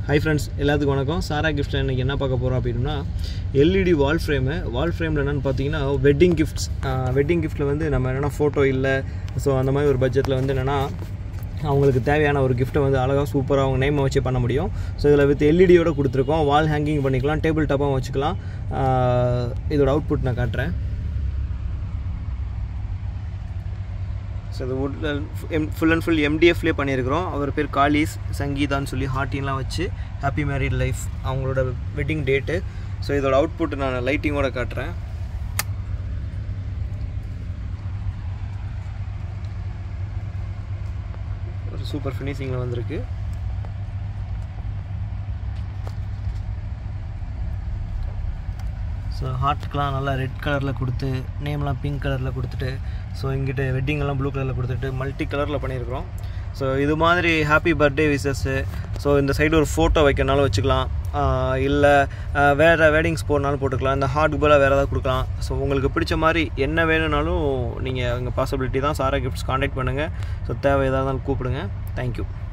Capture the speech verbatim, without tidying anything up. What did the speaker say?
Hi friends, எல்லாத்துக்கும் வணக்கம். சாரா கிஃப்ட்ல இன்னைக்கு என்ன பார்க்க போறோம் அப்படினா L E D wall frame. Wall frameல என்னன்னு பாத்தீங்கன்னா வெட்டிங் கிஃப்ட்ஸ். வெட்டிங் கிஃப்ட்ல வந்து நம்ம என்னன்னா போட்டோ இல்ல சோ அந்த மாதிரி ஒரு பட்ஜெட்ல வந்து என்னன்னா அவங்களுக்கு தேவையான ஒரு gift வந்து அழகா சூப்பரா அவங்க நேம் வச்சு பண்ண முடியும். சோ இதல வித் L E D யோட கொடுத்திருக்கோம். வால் ஹேங்கிங் பண்ணிக்கலாம், டேபிள் டாப்பா வச்சுக்கலாம். இதோட அவுட்புட் நான் காட்றேன். So the wood full and full M D F லே பண்ணியிருக்கிறோம். அவர் பேர் காலிஸ் சங்கீதான்னு சொல்லி ஹார்ட்டின்லாம் வச்சு ஹாப்பி மேரிட் லைஃப் அவங்களோட வெட்டிங் டேட்டு. ஸோ இதோட அவுட்புட் நான் லைட்டிங்கோட காட்டுறேன். ஒரு சூப்பர் ஃபினிஷிங்கில் வந்திருக்கு. ஸோ ஹார்ட்டுக்கெலாம் நல்லா ரெட் கலரில் கொடுத்து நேம்லாம் பிங்க் கலரில் கொடுத்துட்டு ஸோ இங்கிட்ட வெட்டிங்கெல்லாம் ப்ளூ கலரில் கொடுத்துட்டு மல்டி கலரில் பண்ணியிருக்கிறோம். ஸோ இது மாதிரி ஹாப்பி பர்த்டே விஷஸ்ஸு ஸோ இந்த சைடு ஒரு ஃபோட்டோ வைக்கிறனாலும் வச்சுக்கலாம், இல்லை வேறு வேடிங்ஸ் போடனாலும் போட்டுக்கலாம், இந்த ஹார்ட் போல் வேறு ஏதாவது கொடுக்கலாம். ஸோ உங்களுக்கு பிடிச்ச மாதிரி என்ன வேணும்னாலும் நீங்கள் அங்கே பாசிபிலிட்டி தான். சாரா கிஃப்ட்ஸ் காண்டாக்ட் பண்ணுங்கள். ஸோ தேவை ஏதாவது கூப்பிடுங்க. தேங்க்யூ.